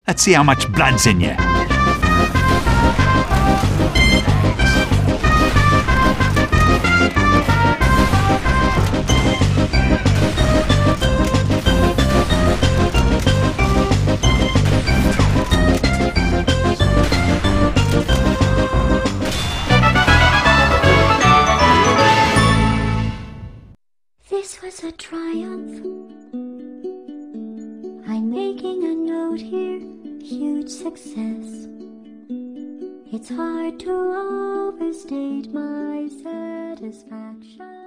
Let's see how much blood's in you. This was a triumph. I'm making a note here, huge success. It's hard to overstate my satisfaction.